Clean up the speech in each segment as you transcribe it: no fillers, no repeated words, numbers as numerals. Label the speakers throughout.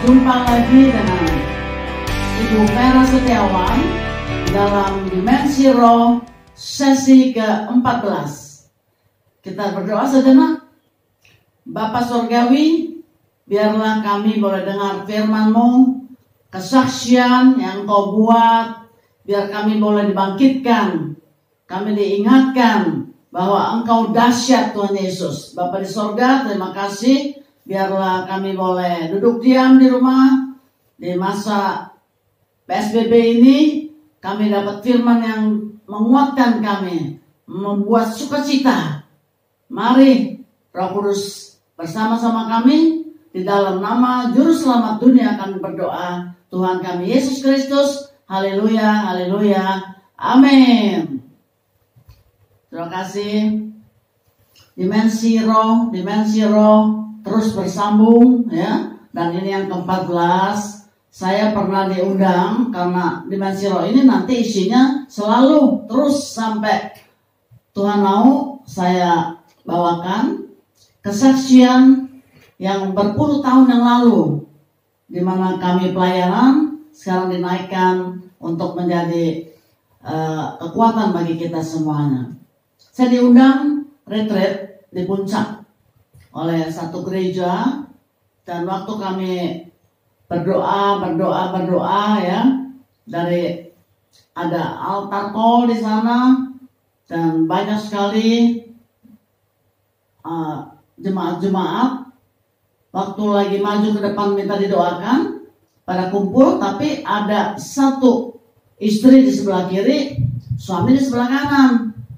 Speaker 1: Jumpa lagi dengan Ibu Vera Setiawan dalam Dimensi Roh sesi ke-14. Kita berdoa sejenak. Bapa Surgawi, biarlah kami boleh dengar firman-Mu, kesaksian yang Kau buat, biar kami boleh dibangkitkan, kami diingatkan bahwa Engkau dahsyat Tuhan Yesus. Bapa di sorga, terima kasih. Biarlah kami boleh duduk diam di rumah. Di masa PSBB ini, kami dapat firman yang menguatkan kami, membuat sukacita. Mari Roh Kudus bersama-sama kami. Di dalam nama Juru Selamat dunia kami berdoa, Tuhan kami Yesus Kristus. Haleluya, haleluya, amin. Terima kasih. Dimensi roh terus bersambung ya. Dan ini yang ke-14. Saya pernah diundang karena Dimensi Roh ini nanti isinya selalu terus sampai Tuhan mau saya bawakan kesaksian yang berpuluh tahun yang lalu, di mana kami pelayanan sekarang dinaikkan untuk menjadi kekuatan bagi kita semuanya. Saya diundang retreat di Puncak oleh satu gereja, dan waktu kami berdoa ya, dari ada altar call di sana dan banyak sekali jemaat-jemaat. Waktu lagi maju ke depan minta didoakan, pada kumpul, tapi ada satu istri di sebelah kiri, suami di sebelah kanan.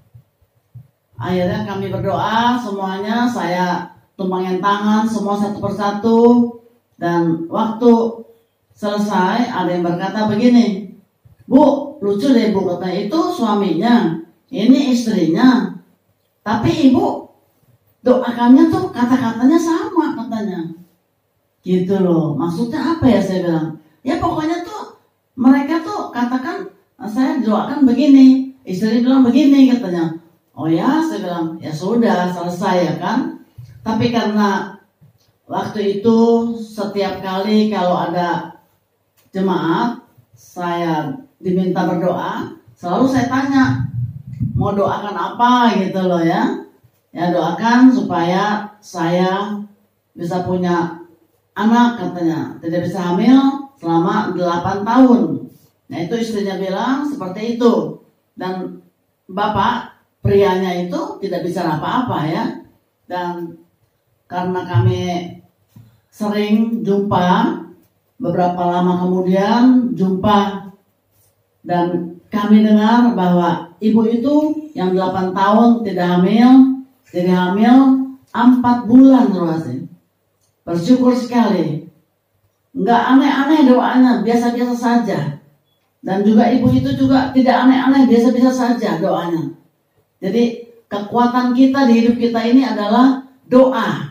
Speaker 1: Akhirnya kami berdoa semuanya, saya tumpangin tangan semua satu persatu, dan waktu selesai ada yang berkata begini, "Bu, lucu deh Bu," katanya, "itu suaminya, ini istrinya, tapi Ibu doakannya tuh kata-katanya sama," katanya. Gitu loh. Maksudnya apa ya, saya bilang. Ya pokoknya tuh mereka tuh katakan, saya doakan begini, istri bilang begini katanya. Oh ya, saya bilang, ya sudah selesai ya kan. Tapi karena waktu itu setiap kali kalau ada jemaat saya diminta berdoa, selalu saya tanya, mau doakan apa gitu loh ya. Ya doakan supaya saya bisa punya anak katanya, tidak bisa hamil selama 8 tahun. Nah itu istrinya bilang seperti itu. Dan bapak prianya itu tidak bicara apa-apa ya. Dan karena kami sering jumpa, beberapa lama kemudian jumpa, dan kami dengar bahwa ibu itu yang 8 tahun tidak hamil, jadi hamil 4 bulan terus. Bersyukur sekali. Nggak aneh-aneh doanya, biasa-biasa saja. Dan juga ibu itu juga tidak aneh-aneh, biasa-biasa saja doanya. Jadi kekuatan kita di hidup kita ini adalah doa.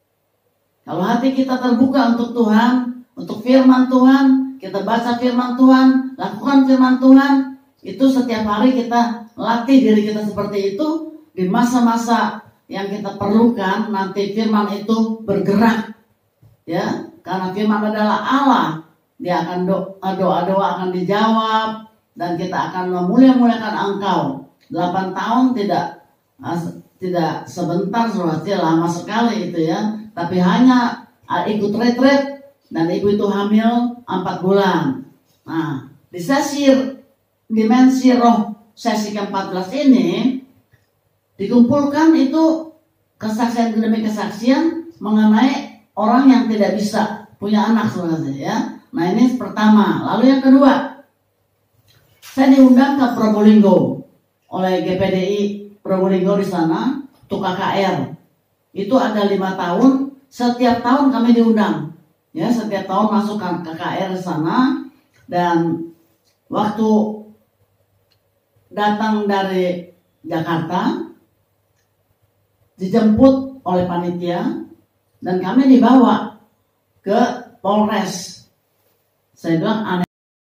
Speaker 1: Kalau hati kita terbuka untuk Tuhan, untuk firman Tuhan, kita baca firman Tuhan, lakukan firman Tuhan, itu setiap hari kita latih diri kita seperti itu. Di masa-masa yang kita perlukan, nanti firman itu bergerak. Ya, karena firman adalah Allah, dia akan doa-doa akan dijawab, dan kita akan memuliakan Engkau. 8 tahun tidak sebentar, saudara, lama sekali itu ya. Tapi hanya ikut retret, dan ibu itu hamil 4 bulan. Nah, di sesi Dimensi Roh sesi ke-14 ini dikumpulkan itu kesaksian demi kesaksian mengenai orang yang tidak bisa punya anak, saudara ya. Nah ini pertama. Lalu yang kedua, saya diundang ke Probolinggo oleh GPDI Probolinggo di sana, untuk KKR. Itu ada 5 tahun, setiap tahun kami diundang. Ya, setiap tahun masuk ke KKR di sana. Dan waktu datang dari Jakarta, dijemput oleh panitia, dan kami dibawa ke Polres. Saya bilang aneh.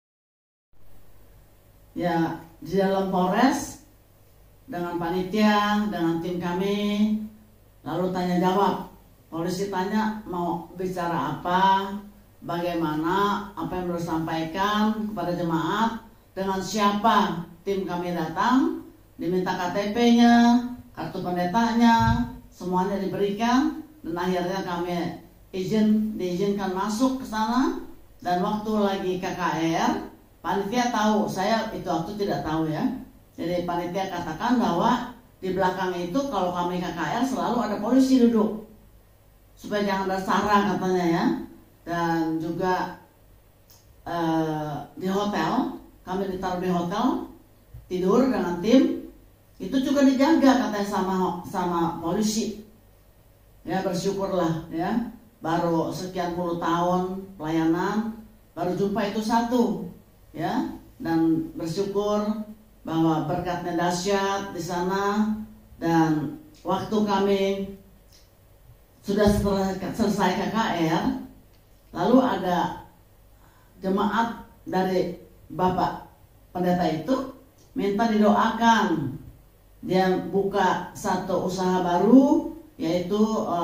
Speaker 1: Ya, di dalam Polres dengan panitia, dengan tim kami, lalu tanya jawab. Polisi tanya mau bicara apa, bagaimana apa yang harus disampaikan kepada jemaat, dengan siapa tim kami datang, diminta KTP-nya, kartu pendetanya, semuanya diberikan, dan akhirnya kami diizinkan masuk ke sana. Dan waktu lagi KKR, panitia tahu, saya itu waktu tidak tahu ya. Jadi panitia katakan bahwa di belakang itu kalau kami KKR selalu ada polisi duduk, supaya jangan ada sarang katanya ya. Dan juga di hotel, kami ditaruh di hotel, tidur dengan tim, itu juga dijaga katanya sama polisi. Ya, bersyukurlah ya, baru sekian puluh tahun pelayanan baru jumpa itu satu ya, dan bersyukur bahwa berkatnya dahsyat di sana. Dan waktu kami sudah selesai KKR, lalu ada jemaat dari Bapak pendeta itu minta didoakan. Dia buka satu usaha baru, yaitu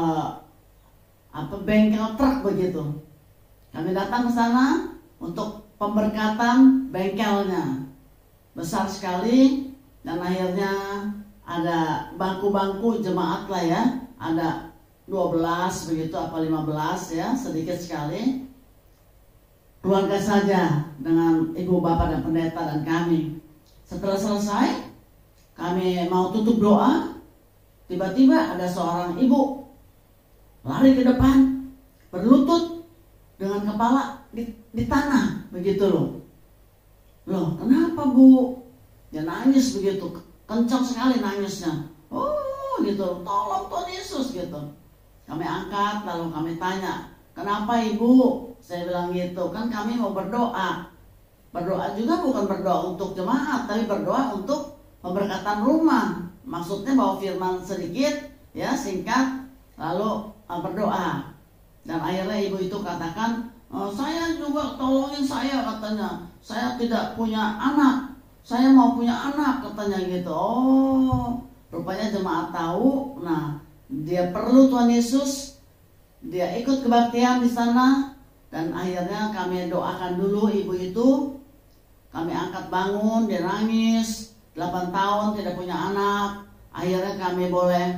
Speaker 1: bengkel truk begitu. Kami datang ke sana untuk pemberkatan bengkelnya, besar sekali. Dan akhirnya ada bangku-bangku jemaat lah ya, ada 12 begitu apa 15 ya, sedikit sekali. Keluarga saja dengan ibu bapak dan pendeta dan kami. Setelah selesai, kami mau tutup doa, tiba-tiba ada seorang ibu lari ke depan, berlutut dengan kepala di tanah begitu loh. Loh, kenapa Bu? Dia nangis begitu, kencang sekali nangisnya. Oh gitu, tolong Tuhan Yesus gitu. Kami angkat lalu kami tanya, kenapa Ibu? Saya bilang gitu, kan kami mau berdoa. Berdoa juga bukan berdoa untuk jemaat, tapi berdoa untuk pemberkatan rumah. Maksudnya bawa firman sedikit ya, singkat, lalu berdoa. Dan akhirnya ibu itu katakan, saya juga tolongin saya katanya. Saya tidak punya anak, saya mau punya anak katanya gitu. Oh, rupanya jemaat tahu. Nah, dia perlu Tuhan Yesus. Dia ikut kebaktian di sana. Dan akhirnya kami doakan dulu ibu itu. Kami angkat bangun, dia nangis, 8 tahun tidak punya anak. Akhirnya kami boleh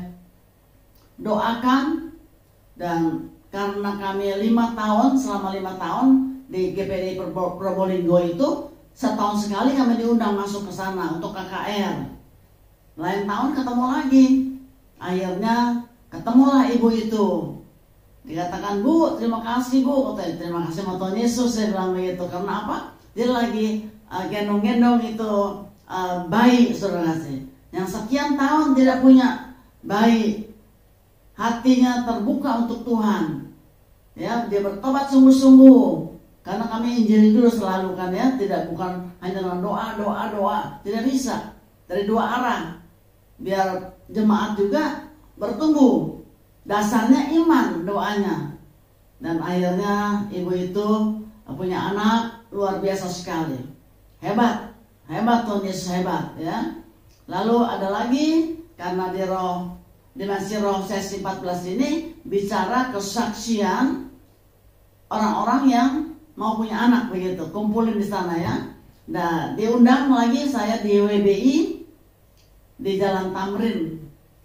Speaker 1: doakan. Dan karena kami 5 tahun, selama 5 tahun di GPD Probolinggo itu, setahun sekali kami diundang masuk ke sana untuk KKR. Lain tahun ketemu lagi. Akhirnya ketemulah ibu itu. Dikatakan, Bu, terima kasih Bu. Katanya, terima kasih sama Tuhan Yesus. Saya bilang begitu. Karena apa? Dia lagi gendong-gendong itu bayi, saudara kasih, yang sekian tahun tidak punya bayi. Hatinya terbuka untuk Tuhan. Ya, dia bertobat sungguh-sungguh. Karena kami injili dulu selalu kan ya, bukan hanya dengan doa. Tidak bisa. Dari dua arah. Biar jemaat juga bertumbuh. Dasarnya iman doanya. Dan akhirnya ibu itu punya anak luar biasa sekali. Hebat Tuhan Yesus, hebat ya. Lalu ada lagi, karena di dimensi roh sesi 14 ini bicara kesaksian orang-orang yang mau punya anak begitu, kumpulin di sana ya. Nah, diundang lagi saya di WBI di Jalan Tamrin.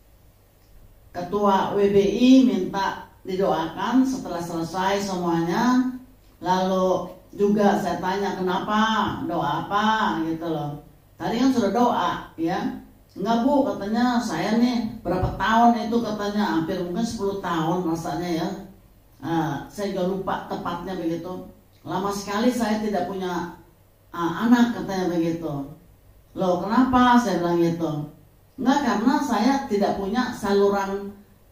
Speaker 1: Ketua WBI minta didoakan setelah selesai semuanya. Lalu juga saya tanya kenapa, doa apa gitu loh. Tadi kan sudah doa ya. Enggak Bu, katanya saya nih berapa tahun itu, katanya hampir mungkin 10 tahun rasanya ya. Saya juga lupa tepatnya begitu. Lama sekali saya tidak punya anak katanya begitu. Loh kenapa? Saya bilang gitu. Enggak, karena saya tidak punya saluran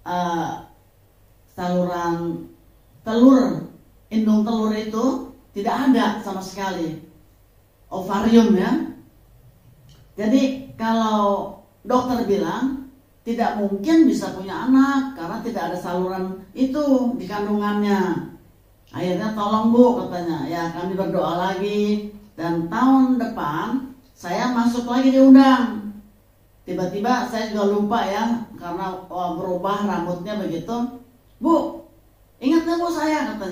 Speaker 1: telur, indung telur itu tidak ada sama sekali. Ovarium ya. Jadi kalau dokter bilang tidak mungkin bisa punya anak karena tidak ada saluran itu di kandungannya. Akhirnya tolong Bu katanya. Ya kami berdoa lagi. Dan tahun depan saya masuk lagi diundang. Tiba-tiba saya juga lupa ya, karena berubah rambutnya begitu. Bu, ingat gak Bu saya katanya?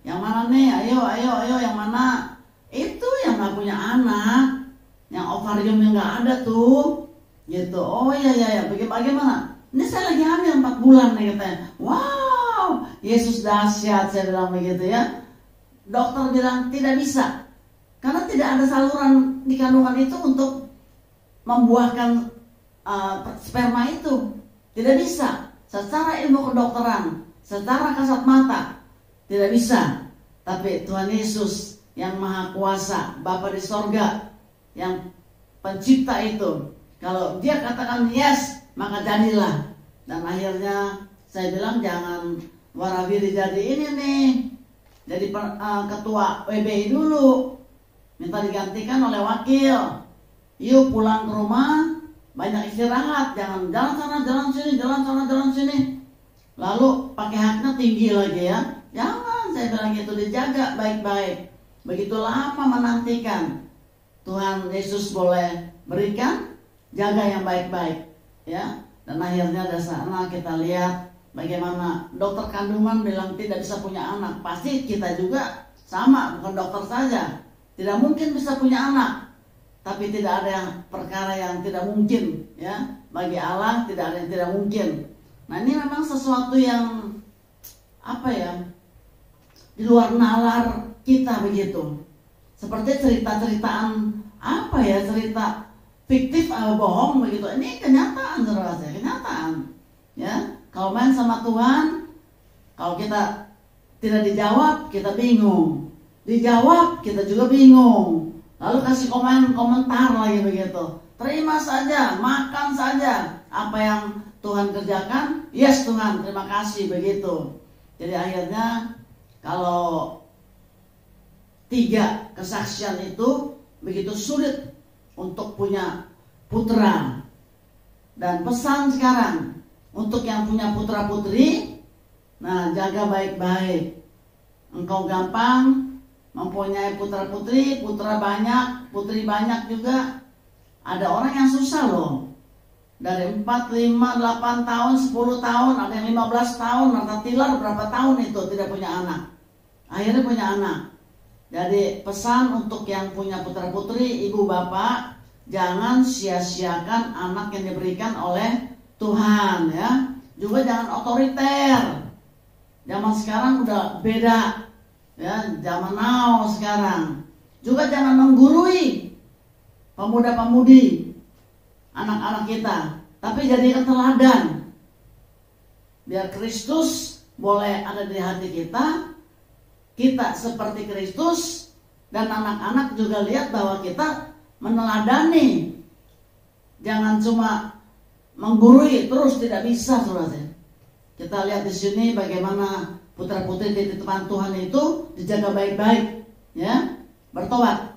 Speaker 1: Yang mana nih? Ayo, yang mana? Itu yang gak punya anak, yang ovariumnya gak ada tuh, gitu. Oh ya, bagaimana? Ini saya lagi hamil 4 bulan nih katanya. Wow, Yesus dahsyat, saya bilang begitu ya. Dokter bilang tidak bisa, karena tidak ada saluran di kandungan itu untuk membuahkan sperma itu. Tidak bisa. Secara ilmu kedokteran, secara kasat mata, tidak bisa. Tapi Tuhan Yesus yang maha kuasa, Bapa di sorga, yang pencipta itu, kalau dia katakan yes, maka jadilah. Dan akhirnya saya bilang jangan warawiri jadi ini nih, jadi ketua WBI dulu, minta digantikan oleh wakil. Yuk pulang ke rumah, banyak istirahat, jangan jalan sana, jalan sini, jalan sana, jalan sini. Lalu pakai haknya tinggi lagi ya. Jangan, saya bilang gitu, dijaga baik-baik. Begitu lama menantikan Tuhan Yesus boleh berikan, jaga yang baik-baik ya. Dan akhirnya dari sana kita lihat bagaimana dokter kandungan bilang tidak bisa punya anak. Pasti kita juga sama, bukan dokter saja. Tidak mungkin bisa punya anak. Tapi tidak ada yang perkara yang tidak mungkin ya. Bagi Allah tidak ada yang tidak mungkin. Nah, ini memang sesuatu yang di luar nalar kita begitu. Seperti cerita-ceritaan cerita fiktif atau bohong begitu. Ini kenyataan, saudara saya, kenyataan. Ya, kalau main sama Tuhan, kalau kita tidak dijawab, kita bingung. Dijawab, kita juga bingung. Lalu kasih komentar lagi begitu. Terima saja, makan saja apa yang Tuhan kerjakan. Yes Tuhan, terima kasih begitu. Jadi akhirnya kalau 3 kesaksian itu begitu sulit untuk punya putra. Dan pesan sekarang untuk yang punya putra putri, nah jaga baik-baik. Engkau gampang mempunyai putra putri, putra banyak, putri banyak juga. Ada orang yang susah loh. Dari 4, 5, 8 tahun, 10 tahun, ada yang 15 tahun, Marta Tilar berapa tahun itu tidak punya anak. Akhirnya punya anak. Jadi pesan untuk yang punya putra putri, ibu bapak, jangan sia-siakan anak yang diberikan oleh Tuhan ya. Juga jangan otoriter. Zaman sekarang udah beda ya, zaman now sekarang. Juga jangan menggurui pemuda-pemudi anak-anak kita, tapi jadikan teladan. Biar Kristus boleh ada di hati kita, kita seperti Kristus, dan anak-anak juga lihat bahwa kita meneladani. Jangan cuma menggurui terus, tidak bisa, saudara. Kita lihat di sini bagaimana putra-putri di titipan Tuhan itu dijaga baik-baik, ya, bertobat.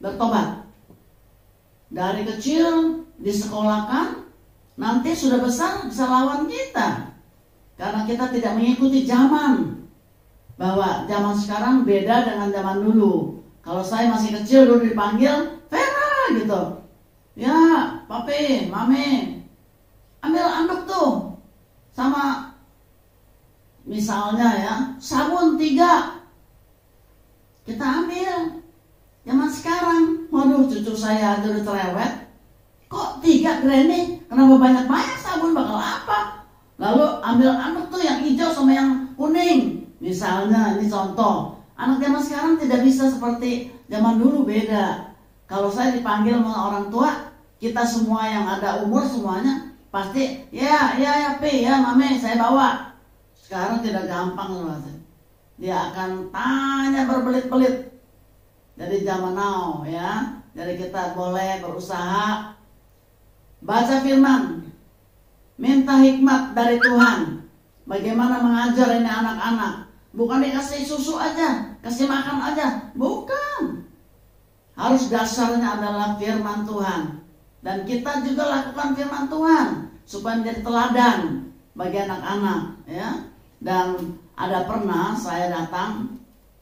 Speaker 1: Dari kecil disekolahkan, nanti sudah besar bisa lawan kita, karena kita tidak mengikuti zaman. Bahwa zaman sekarang beda dengan zaman dulu. Kalau saya masih kecil dulu dipanggil Vera gitu, ya papi, mami, ambil anduk tuh, sama misalnya ya sabun 3, kita ambil. Zaman sekarang, waduh, cucu saya aja udah cerewet, kok 3 granny, kenapa banyak-banyak sabun, bakal apa? Lalu ambil anduk tuh yang hijau sama yang kuning. Misalnya, ini contoh, anak zaman sekarang tidak bisa seperti zaman dulu, beda. Kalau saya dipanggil sama orang tua, kita semua yang ada umur semuanya pasti ya pi, ya mame, saya bawa. Sekarang tidak gampang loh, dia akan tanya berbelit-belit. Jadi zaman now ya, jadi kita boleh berusaha baca firman, minta hikmat dari Tuhan, bagaimana mengajar ini anak-anak. Bukan dikasih susu aja, kasih makan aja, bukan. Harus dasarnya adalah firman Tuhan. Dan kita juga lakukan firman Tuhan supaya menjadi teladan bagi anak-anak ya. Dan ada pernah saya datang,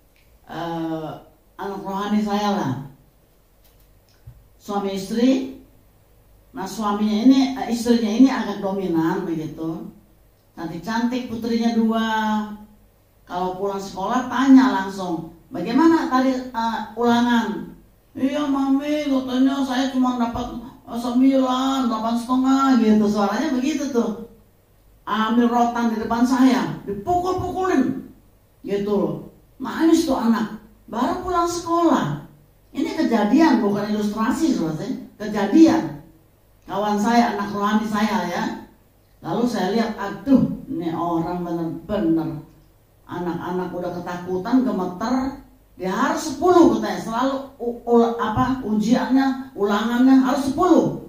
Speaker 1: anak rohani saya lah, suami istri. Nah suaminya ini, istrinya ini agak dominan begitu, cantik-cantik, putrinya 2. Kalau pulang sekolah tanya langsung, bagaimana tadi ulangan? Iya mami, katanya saya cuma dapat 9, 8,5 gitu. Suaranya begitu tuh. Ambil rotan di depan saya, dipukul-pukulin gitu. Nangis tuh anak. Baru pulang sekolah. Ini kejadian, bukan ilustrasi, kejadian. Kawan saya, anak rohani saya ya. Lalu saya lihat, aduh, ini orang bener-bener anak-anak udah ketakutan, gemeter. Dia harus 10 katanya, selalu ujiannya, ulangannya harus 10.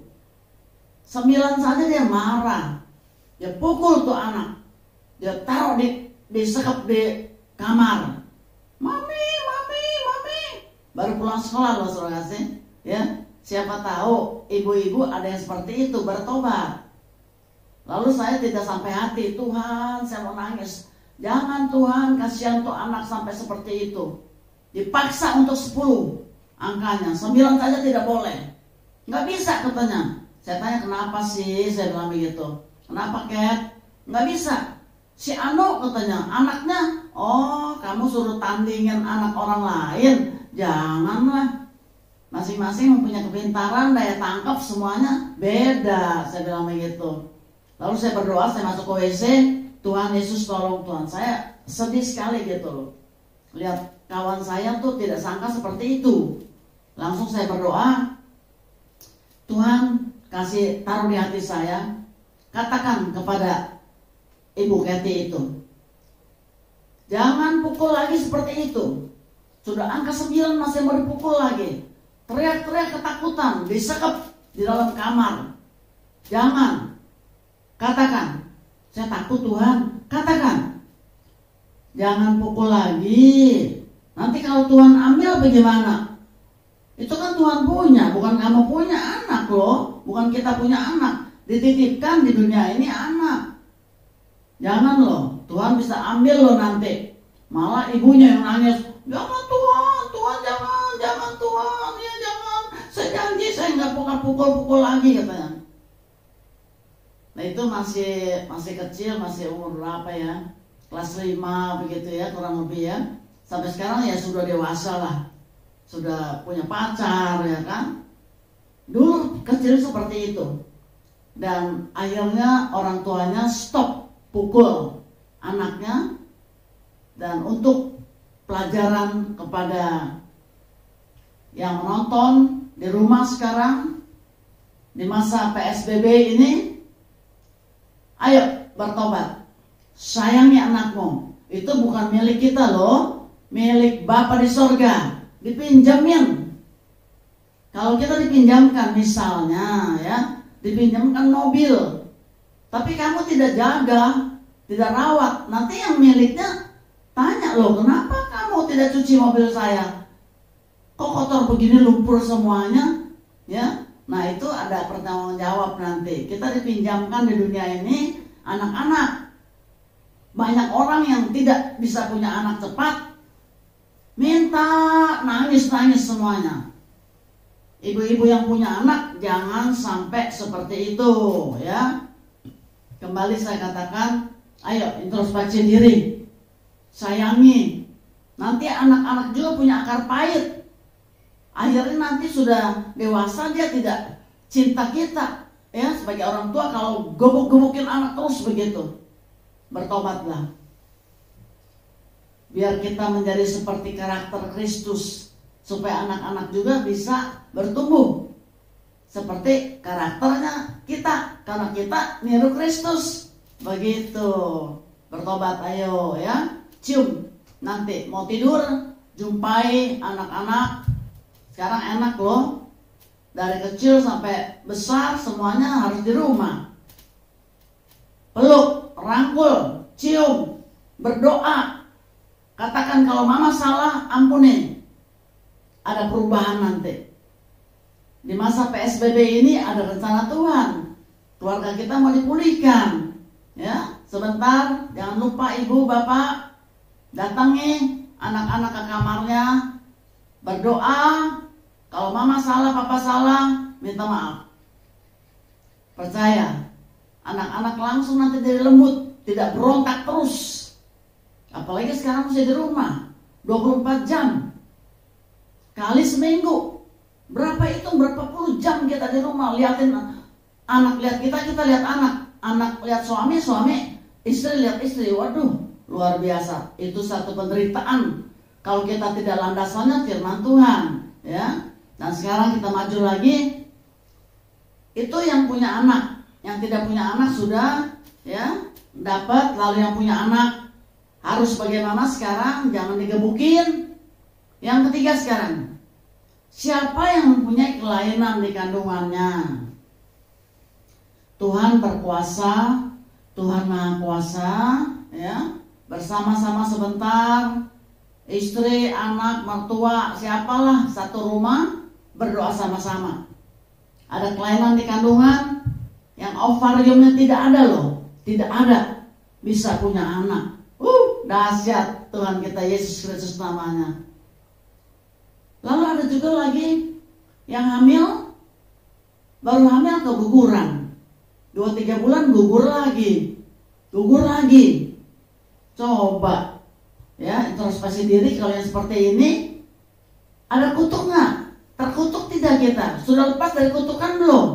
Speaker 1: 9 saja dia marah. Dia pukul tuh anak. Dia taruh di sekep di kamar. Mami. Baru pulang sekolah loh saudara kasih. Ya, siapa tahu ibu-ibu ada yang seperti itu, bertobat. Lalu saya tidak sampai hati, Tuhan saya mau nangis. Jangan Tuhan, kasihan tuh anak sampai seperti itu. Dipaksa untuk 10 angkanya, 9 saja tidak boleh. Nggak bisa katanya. Saya tanya kenapa sih, saya bilang begitu. Kenapa Kat? Nggak bisa. Si Anu katanya, anaknya, oh kamu suruh tandingin anak orang lain. Janganlah. Masing-masing mempunyai kepintaran, daya tangkap semuanya beda. Saya bilang begitu. Lalu saya berdoa, saya masuk ke WC. Tuhan Yesus tolong Tuhan. Saya sedih sekali gitu loh. Lihat kawan saya tuh tidak sangka seperti itu. Langsung saya berdoa, Tuhan kasih taruh di hati saya, katakan kepada Ibu Kathy itu, jangan pukul lagi seperti itu. Sudah angka 9 masih mau dipukul lagi. Teriak-teriak ketakutan, disekep di dalam kamar. Jangan. Katakan, saya takut Tuhan. Katakan, jangan pukul lagi. Nanti kalau Tuhan ambil bagaimana? Itu kan Tuhan punya, bukan kamu punya anak loh. Bukan kita punya anak. Dititipkan di dunia ini anak. Jangan loh, Tuhan bisa ambil loh nanti. Malah ibunya yang nangis, jangan Tuhan jangan Tuhan, ya jangan. Saya janji saya nggak pukul lagi katanya. Nah itu masih kecil, masih umur berapa ya? Kelas 5 begitu ya, kurang lebih ya. Sampai sekarang ya sudah dewasa lah. Sudah punya pacar ya kan. Dulu kecil seperti itu. Dan akhirnya orang tuanya stop pukul anaknya. Dan untuk pelajaran kepada yang menonton di rumah sekarang, di masa PSBB ini, ayo bertobat. Sayangi anakmu. Itu bukan milik kita loh, milik Bapa di sorga. Dipinjamin. Kalau kita dipinjamkan misalnya ya, dipinjamkan mobil, tapi kamu tidak jaga, tidak rawat, nanti yang miliknya tanya loh, kenapa kamu tidak cuci mobil saya? Kok kotor begini, lumpur semuanya? Ya, nah itu ada pertanggung jawab nanti. Kita dipinjamkan di dunia ini anak-anak. Banyak orang yang tidak bisa punya anak cepat, minta nangis semuanya. Ibu-ibu yang punya anak jangan sampai seperti itu ya. Kembali saya katakan, ayo introspeksi diri. Sayangi. Nanti anak-anak juga punya akar pahit. Akhirnya nanti sudah dewasa dia tidak cinta kita. Ya, sebagai orang tua kalau gebuk-gebukin anak terus begitu. Bertobatlah. Biar kita menjadi seperti karakter Kristus, supaya anak-anak juga bisa bertumbuh seperti karakternya kita, karena kita niru Kristus. Begitu. Bertobat ayo ya. Cium. Nanti mau tidur jumpai anak-anak. Sekarang enak loh. Dari kecil sampai besar semuanya harus di rumah. Peluk, rangkul, cium, berdoa. Katakan kalau mama salah, ampuni. Ada perubahan nanti. Di masa PSBB ini ada rencana Tuhan. Keluarga kita mau dipulihkan. Ya, sebentar, jangan lupa ibu, bapak, datangi anak-anak ke kamarnya, berdoa. Kalau mama salah, papa salah, minta maaf. Percaya, anak-anak langsung nanti jadi lembut, tidak berontak terus. Apalagi sekarang masih di rumah 24 jam kali seminggu. Berapa puluh jam kita di rumah liatin anak, lihat kita lihat anak lihat suami, istri lihat istri. Waduh, luar biasa. Itu satu penderitaan kalau kita tidak landasannya firman Tuhan, ya. Dan sekarang kita maju lagi. Itu yang punya anak, yang tidak punya anak sudah, ya, dapat. Lalu yang punya anak harus bagaimana sekarang? Jangan digebukin. Yang ketiga sekarang, siapa yang mempunyai kelainan di kandungannya? Tuhan berkuasa, Tuhan Maha Kuasa, ya. Bersama-sama sebentar, istri, anak, mertua, siapalah satu rumah berdoa sama-sama. Ada kelainan di kandungan, yang ovariumnya tidak ada loh, tidak ada, bisa punya anak. Dahsyat Tuhan kita Yesus Kristus namanya. Lalu ada juga lagi yang hamil, baru hamil keguguran, 2-3 bulan gugur lagi. Coba, ya, introspeksi diri. Kalau yang seperti ini, ada kutuk nggak? Terkutuk tidak kita? Sudah lepas dari kutukan belum?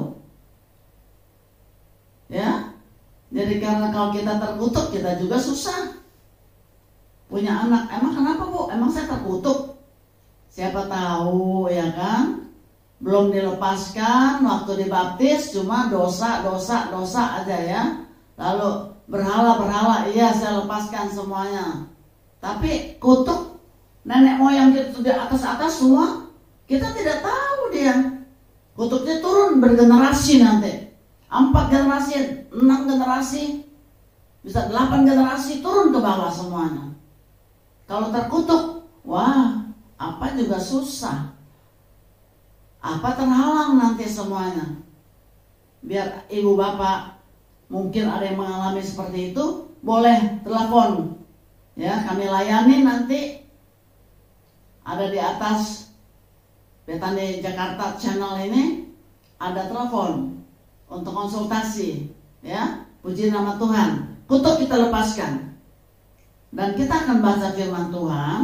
Speaker 1: Ya, jadi karena kalau kita terkutuk, kita juga susah punya anak. Emang kenapa, Bu? Emang saya terkutuk? Siapa tahu, ya kan? Belum dilepaskan waktu dibaptis, cuma dosa aja, ya. Lalu berhala, iya saya lepaskan semuanya. Tapi kutuk nenek moyang kita di atas semua, kita tidak tahu dia. Kutuknya turun bergenerasi nanti. 4 generasi, 6 generasi, bisa 8 generasi turun ke bawah semuanya. Kalau terkutuk, wah, apa juga susah. Apa terhalang nanti semuanya. Biar ibu bapak mungkin ada yang mengalami seperti itu, boleh telepon. Ya, kami layani nanti. Ada di atas Betani Jakarta channel ini ada telepon untuk konsultasi, ya. Puji nama Tuhan. Kutuk kita lepaskan. Dan kita akan baca firman Tuhan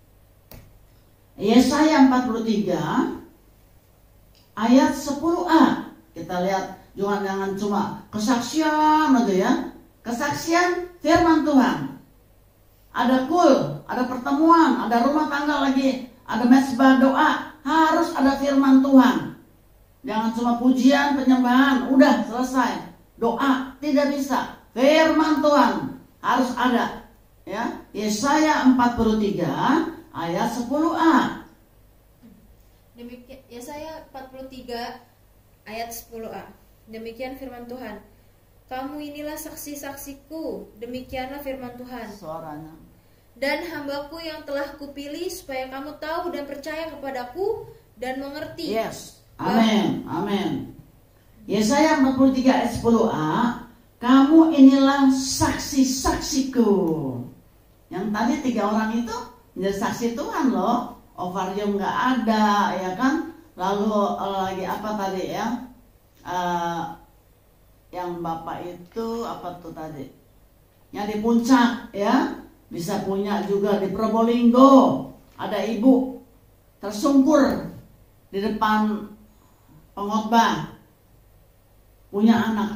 Speaker 1: Yesaya 43 ayat 10a. Kita lihat, jangan cuma kesaksian aja, ya. Kesaksian firman Tuhan. Ada ada pertemuan, ada rumah tangga lagi, ada mezbah doa, harus ada firman Tuhan. Jangan cuma pujian, penyembahan, udah selesai. Doa tidak bisa. Firman Tuhan harus ada. Ya, Yesaya 43 ayat 10a.
Speaker 2: Demikian Yesaya 43 ayat 10a. Demikian firman Tuhan. Kamu inilah saksi-saksiku, demikianlah firman Tuhan.
Speaker 1: Suaranya.
Speaker 2: Dan hambaku yang telah kupilih supaya kamu tahu dan percaya kepadaku dan mengerti.
Speaker 1: Yes. Amin. Yesaya 43 ayat 10a. Kamu inilah saksi-saksiku. Yang tadi 3 orang itu menjadi saksi Tuhan loh. Ovarium gak ada, ya kan. Lalu lagi apa tadi, ya, yang bapak itu apa tuh tadi, yang di puncak, ya, bisa punya juga di Probolinggo. Ada ibu tersungkur di depan pengkhotbah, punya anak.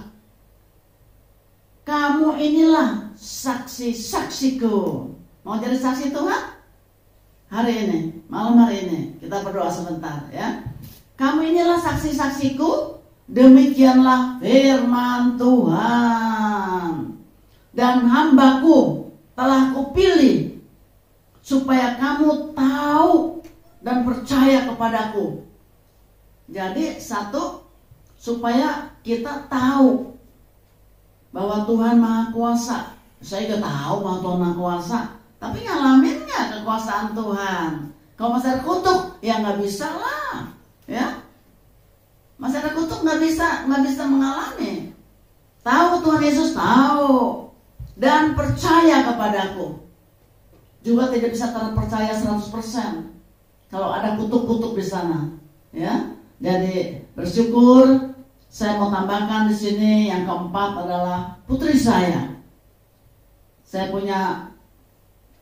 Speaker 1: Kamu inilah saksi-saksiku. Mau jadi saksi Tuhan? Hari ini, malam hari ini, kita berdoa sebentar, ya. Kamu inilah saksi-saksiku, demikianlah firman Tuhan. Dan hambaku telah kupilih supaya kamu tahu dan percaya kepadaku. Jadi satu, supaya kita tahu bahwa Tuhan Maha Kuasa. Saya juga tahu bahwa Tuhan Maha Kuasa, tapi ngalamin nggak kekuasaan Tuhan? Kalau masih ada kutuk, ya nggak bisa lah, ya. Masih ada kutuk nggak bisa mengalami. Tahu Tuhan Yesus, tahu dan percaya kepadaku. Juga tidak bisa terpercaya 100% kalau ada kutuk-kutuk di sana, ya. Jadi bersyukur. Saya mau tambahkan di sini yang keempat adalah putri saya. Saya punya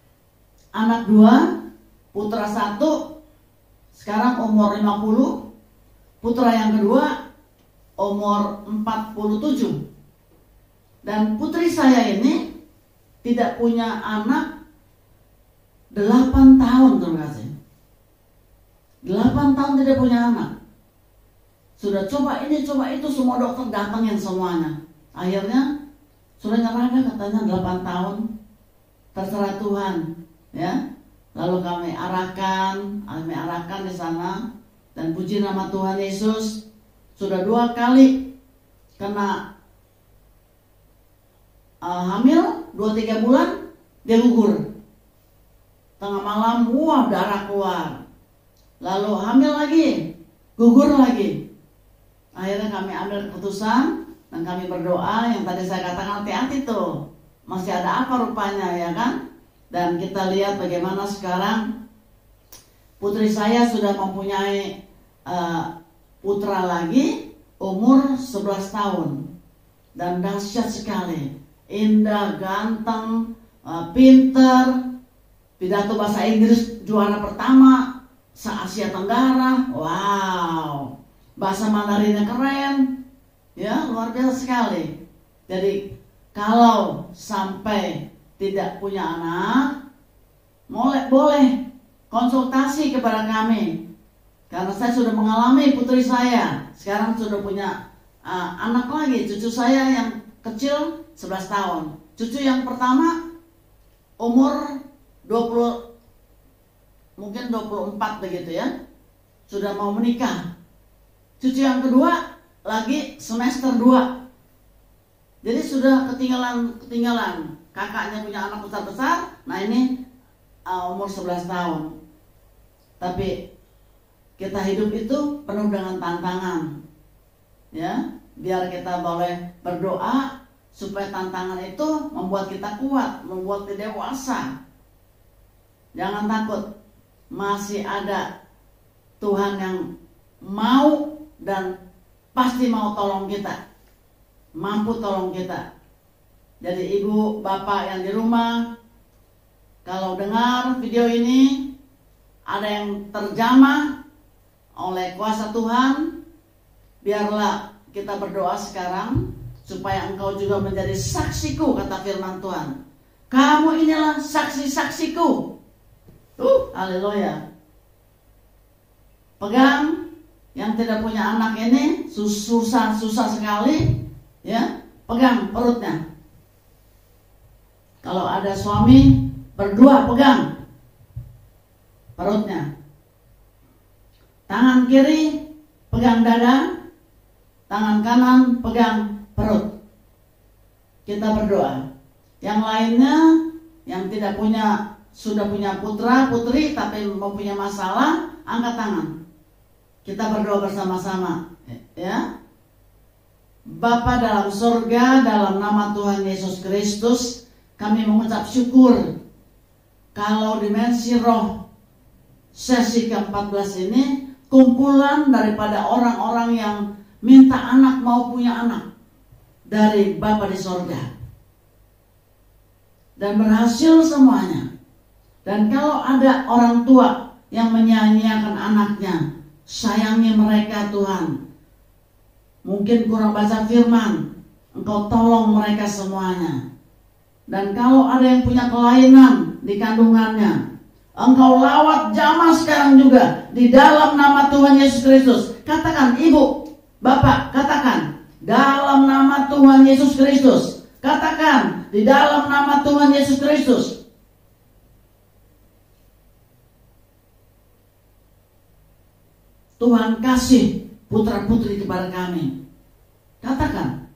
Speaker 1: anak 2, putra 1, sekarang umur 50, putra yang kedua umur 47. Dan putri saya ini tidak punya anak 8 tahun, terima kasih. 8 tahun tidak punya anak. Sudah coba ini, coba itu, semua dokter datangin semuanya. Akhirnya sudah nyerah, katanya 8 tahun. Terserah Tuhan, ya. Lalu kami arahkan di sana, dan puji nama Tuhan Yesus, sudah 2 kali kena hamil, 2-3 bulan dia gugur. Tengah malam, wah, darah keluar. Lalu hamil lagi, gugur lagi. Akhirnya kami ambil keputusan dan kami berdoa. Yang tadi saya katakan, hati-hati tuh, masih ada apa rupanya, ya kan? Dan kita lihat bagaimana sekarang putri saya sudah mempunyai putra lagi, umur 11 tahun. Dan dahsyat sekali, indah, ganteng, pinter, pidato bahasa Inggris juara pertama se-Asia Tenggara. Wow, bahasa Mandarinnya keren, ya, luar biasa sekali. Jadi kalau sampai tidak punya anak, boleh konsultasi kepada kami, karena saya sudah mengalami putri saya sekarang sudah punya anak lagi. Cucu saya yang kecil 11 tahun, cucu yang pertama umur 20, mungkin 24 begitu ya, sudah mau menikah. Cucu yang kedua lagi semester 2. Jadi sudah ketinggalan. Kakaknya punya anak besar-besar. Nah ini umur 11 tahun. Tapi kita hidup itu penuh dengan tantangan, ya. Biar kita boleh berdoa supaya tantangan itu membuat kita kuat, membuat kita dewasa. Jangan takut, masih ada Tuhan yang mau dan pasti mau tolong kita, mampu tolong kita. Jadi ibu, bapak yang di rumah, kalau dengar video ini, ada yang terjamah oleh kuasa Tuhan, biarlah kita berdoa sekarang supaya engkau juga menjadi saksiku, kata firman Tuhan. Kamu inilah saksi-saksiku. Haleluya. Pegang yang tidak punya anak ini, susah sekali, ya. Pegang perutnya. Kalau ada suami, berdua pegang perutnya. Tangan kiri pegang dada, tangan kanan pegang perut. Kita berdoa. Yang lainnya yang tidak punya, sudah punya putra putri tapi mempunyai masalah, angkat tangan. Kita berdoa bersama-sama, ya. Bapa dalam surga, dalam nama Tuhan Yesus Kristus, kami mengucap syukur kalau dimensi roh sesi ke-14 ini kumpulan daripada orang-orang yang minta anak, mau punya anak dari Bapa di surga, dan berhasil semuanya. Dan kalau ada orang tua yang menyia-nyiakan anaknya, sayangi mereka Tuhan. Mungkin kurang baca firman, Engkau tolong mereka semuanya. Dan kalau ada yang punya kelainan di kandungannya, Engkau lawat jamah sekarang juga di dalam nama Tuhan Yesus Kristus. Katakan ibu, bapak, katakan dalam nama Tuhan Yesus Kristus. Katakan di dalam nama Tuhan Yesus Kristus. Tuhan kasih putra putri kepada kami. Katakan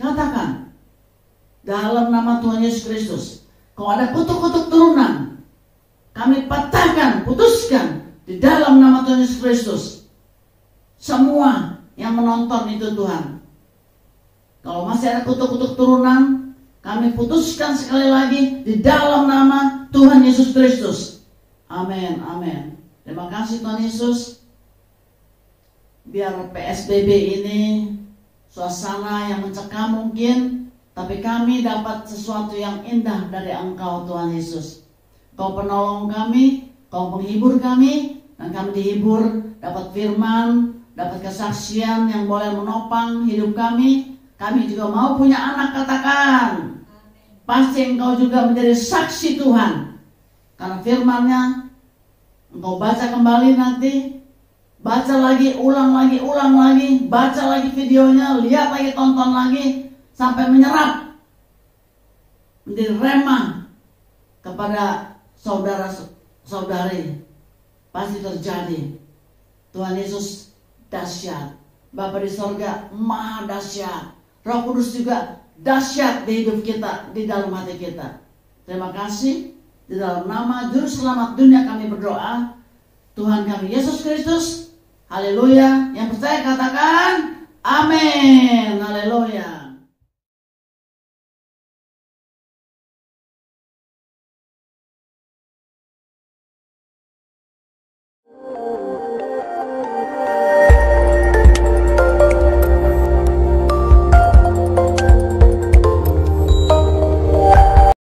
Speaker 1: dalam nama Tuhan Yesus Kristus. Kalau ada kutuk-kutuk turunan, kami patahkan, putuskan di dalam nama Tuhan Yesus Kristus. Semua yang menonton itu Tuhan, kalau masih ada kutuk-kutuk turunan, kami putuskan sekali lagi di dalam nama Tuhan Yesus Kristus. Amin, amin. Terima kasih Tuhan Yesus. Biar PSBB ini suasana yang mencekam mungkin, tapi kami dapat sesuatu yang indah dari Engkau Tuhan Yesus. Kau penolong kami, Kau penghibur kami, dan kami dihibur, dapat firman, dapat kesaksian yang boleh menopang hidup kami. Kami juga mau punya anak, katakan. Pasti Engkau juga menjadi saksi Tuhan. Karena firman-Nya Engkau baca kembali nanti, baca lagi, ulang lagi, baca lagi videonya, lihat lagi, tonton lagi, sampai menyerap, menjadi rema kepada saudara-saudari. Pasti terjadi. Tuhan Yesus dahsyat. Bapa di sorga maha dahsyat. Roh Kudus juga dahsyat di hidup kita, di dalam hati kita. Terima kasih. Di dalam nama Juru Selamat dunia kami berdoa, Tuhan kami Yesus Kristus. Haleluya. Yang percaya katakan amin. Haleluya.